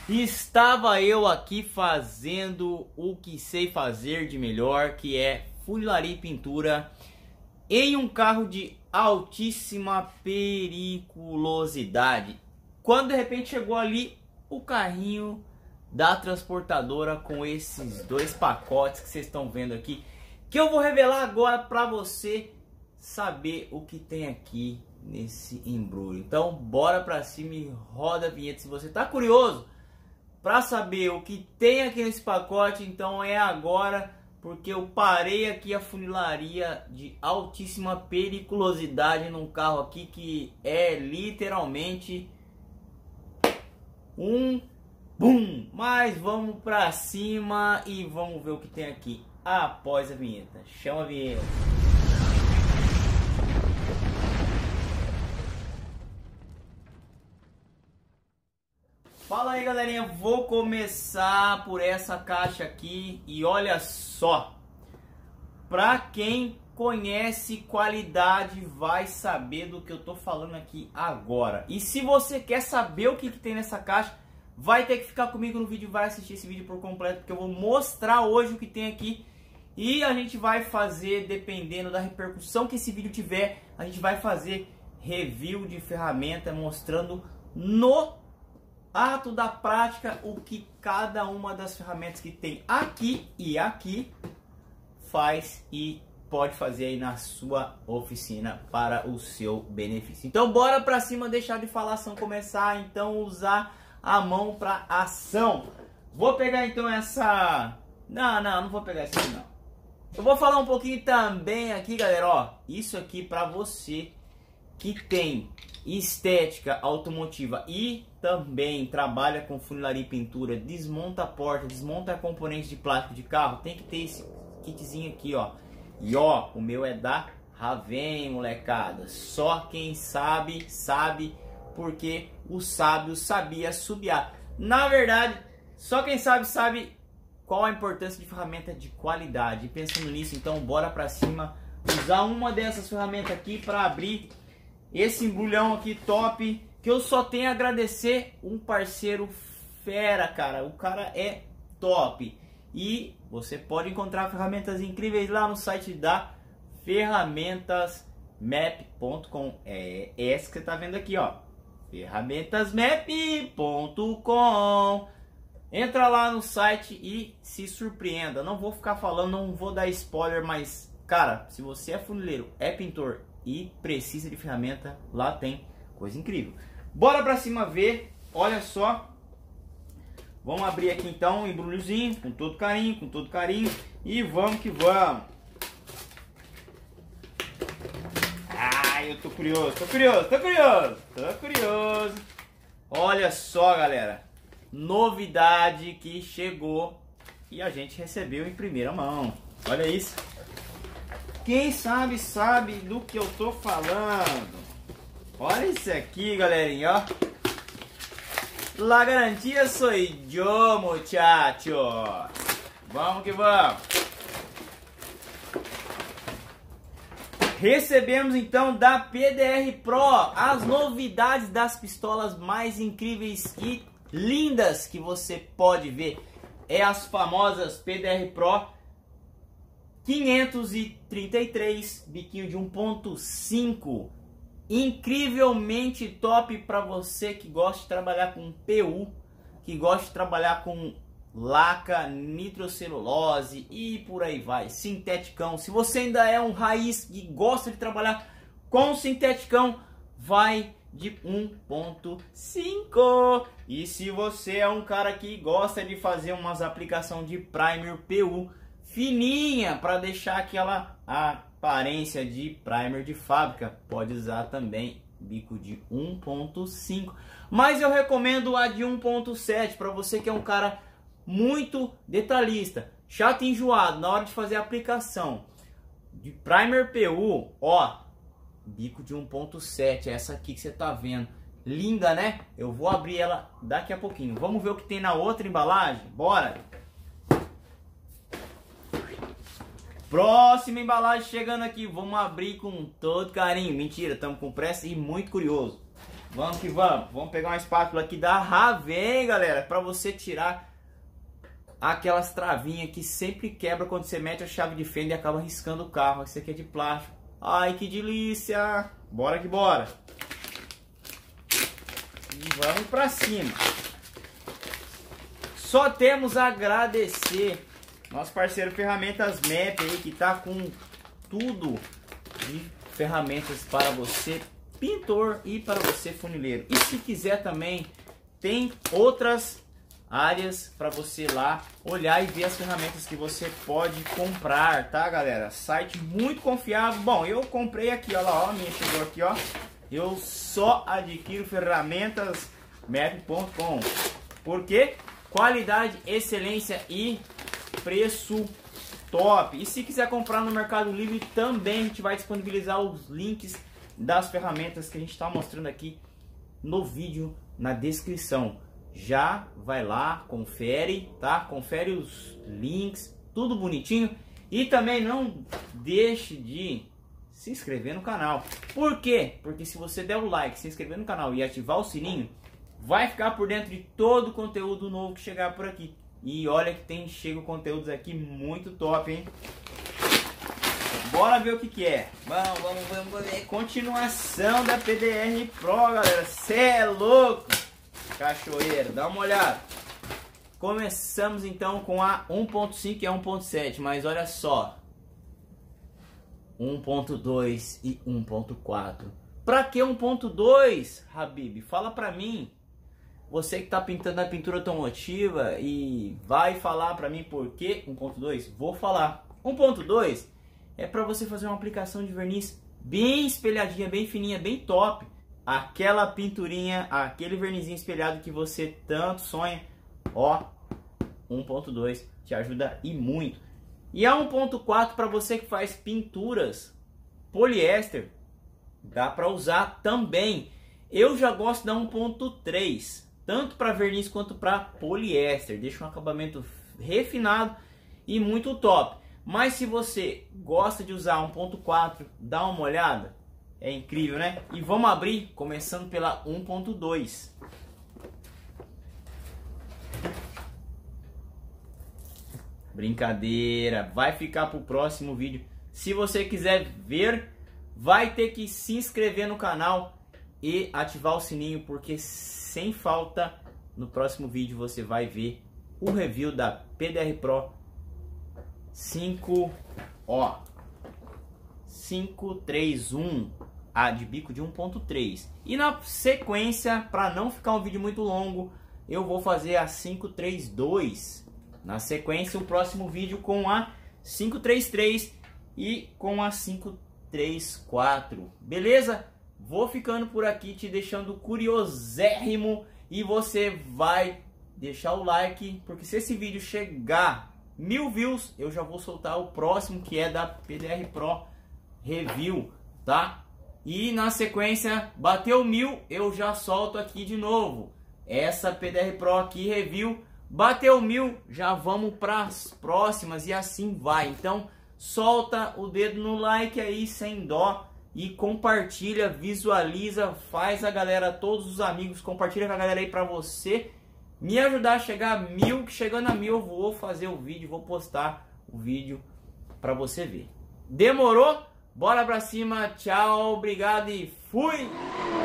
Estava eu aqui fazendo o que sei fazer de melhor, que é funilaria e pintura em um carro de altíssima periculosidade. Quando de repente chegou ali o carrinho da transportadora com esses dois pacotes que vocês estão vendo aqui, que eu vou revelar agora para você saber o que tem aqui nesse embrulho. Então bora pra cima e roda a vinheta. Se você tá curioso para saber o que tem aqui nesse pacote, então é agora, porque eu parei aqui a funilaria de altíssima periculosidade num carro aqui que é literalmente um boom. Mas vamos pra cima e vamos ver o que tem aqui após a vinheta. Chama a vinheta. Fala aí, galerinha, vou começar por essa caixa aqui e olha só, pra quem conhece qualidade vai saber do que eu tô falando aqui agora. E se você quer saber o que tem nessa caixa, vai ter que ficar comigo no vídeo, vai assistir esse vídeo por completo, porque eu vou mostrar hoje o que tem aqui. E a gente vai fazer, dependendo da repercussão que esse vídeo tiver, a gente vai fazer review de ferramenta mostrando no ato da prática o que cada uma das ferramentas que tem aqui e aqui faz e pode fazer aí na sua oficina para o seu benefício. Então bora pra cima, deixar de falação, começar então usar a mão para ação. Vou pegar então essa... Não vou pegar essa aqui não. Eu vou falar um pouquinho também aqui, galera, ó, isso aqui para você que tem estética automotiva e também trabalha com funilaria e pintura, desmonta a porta, desmonta componentes de plástico de carro, tem que ter esse kitzinho aqui, ó. E ó, o meu é da Raven, molecada. Só quem sabe, sabe, porque o sábio sabia assobiar. Na verdade, só quem sabe, sabe qual a importância de ferramenta de qualidade. E pensando nisso, então bora pra cima, usar uma dessas ferramentas aqui para abrir esse embrulhão aqui top, que eu só tenho a agradecer um parceiro fera, cara. O cara é top. E você pode encontrar ferramentas incríveis lá no site da ferramentasmap.com. É essa que você tá vendo aqui, ó. ferramentasmap.com. Entra lá no site e se surpreenda. Não vou ficar falando, não vou dar spoiler, mas cara, se você é funileiro, é pintor e precisa de ferramenta, lá tem coisa incrível. Bora pra cima ver, olha só. Vamos abrir aqui então o embrulhozinho, com todo carinho, e vamos que vamos. Ai, eu tô curioso. Olha só, galera, novidade que chegou e a gente recebeu em primeira mão. Olha isso. Quem sabe, sabe do que eu tô falando. Olha isso aqui, galerinha, ó. La garantia sou eu, muchacho. Vamos que vamos. Recebemos então da PDR Pro as novidades das pistolas mais incríveis e lindas que você pode ver. É as famosas PDR Pro 533, biquinho de 1.5, incrivelmente top para você que gosta de trabalhar com PU, que gosta de trabalhar com laca, nitrocelulose e por aí vai, sinteticão. Se você ainda é um raiz que gosta de trabalhar com sinteticão, vai de 1.5. E se você é um cara que gosta de fazer umas aplicações de primer PU fininha para deixar aquela aparência de primer de fábrica, pode usar também bico de 1.5, mas eu recomendo a de 1.7 para você que é um cara muito detalhista, chato e enjoado na hora de fazer a aplicação de primer PU. Ó, bico de 1.7, essa aqui que você tá vendo, linda, né? Eu vou abrir ela daqui a pouquinho. Vamos ver o que tem na outra embalagem, bora. Próxima embalagem chegando aqui, vamos abrir com todo carinho. Mentira, estamos com pressa e muito curioso. Vamos que vamos. Vamos pegar uma espátula aqui da Raven, galera, para você tirar aquelas travinhas que sempre quebra quando você mete a chave de fenda e acaba riscando o carro. Esse aqui é de plástico. Ai, que delícia! Bora que bora! E vamos pra cima. Só temos a agradecer nosso parceiro Ferramentas Map aí, que tá com tudo de ferramentas para você pintor e para você funileiro. E se quiser também, tem outras áreas para você lá olhar e ver as ferramentas que você pode comprar, tá, galera? Site muito confiável. Bom, eu comprei aqui, ó lá, ó, a minha chegou aqui, ó. Eu só adquiro ferramentas map.com. Por quê? Qualidade, excelência e preço top. E se quiser comprar no Mercado Livre também, a gente vai disponibilizar os links das ferramentas que a gente está mostrando aqui no vídeo, na descrição. Já vai lá, confere, tá? Confere os links, tudo bonitinho. E também não deixe de se inscrever no canal. Por quê? Porque se você der o like, se inscrever no canal e ativar o sininho, vai ficar por dentro de todo o conteúdo novo que chegar por aqui. E olha que chega conteúdos aqui muito top, hein? Bora ver o que é. Vamos ver. Continuação da PDR Pro, galera. Cê é louco. Cachoeiro, dá uma olhada. Começamos então com a 1.5 e a 1.7, mas olha só. 1.2 e 1.4. Pra que 1.2, Habib? Fala pra mim. Você que tá pintando a pintura automotiva e vai falar pra mim por que 1.2? Vou falar. 1.2 é pra você fazer uma aplicação de verniz bem espelhadinha, bem fininha, bem top. Aquela pinturinha, aquele vernizinho espelhado que você tanto sonha. Ó, 1.2 te ajuda e muito. E a 1.4 para você que faz pinturas poliéster, dá para usar também. Eu já gosto da 1.3, tanto para verniz quanto para poliéster. Deixa um acabamento refinado e muito top. Mas se você gosta de usar 1.4, dá uma olhada. É incrível, né? E vamos abrir, começando pela 1.2. Brincadeira, vai ficar para o próximo vídeo. Se você quiser ver, vai ter que se inscrever no canal e ativar o sininho, porque sem falta no próximo vídeo você vai ver o review da PDR Pro 5, ó, 531, a de bico de 1.3. E na sequência, para não ficar um vídeo muito longo, eu vou fazer a 532. Na sequência, o próximo vídeo com a 533 e com a 534. Beleza? Vou ficando por aqui, te deixando curiosérrimo. E você vai deixar o like, porque se esse vídeo chegar 1000 views, eu já vou soltar o próximo, que é da PDR Pro Review, tá? E na sequência, bateu 1000, eu já solto aqui de novo essa PDR Pro aqui, Review. Bateu 1000, já vamos para as próximas e assim vai. Então solta o dedo no like aí sem dó e compartilha, visualiza, faz a galera, todos os amigos, compartilha com a galera aí para você me ajudar a chegar a 1000. Chegando a 1000 eu vou fazer o vídeo, vou postar o vídeo para você ver. Demorou? Bora pra cima, tchau, obrigado e fui!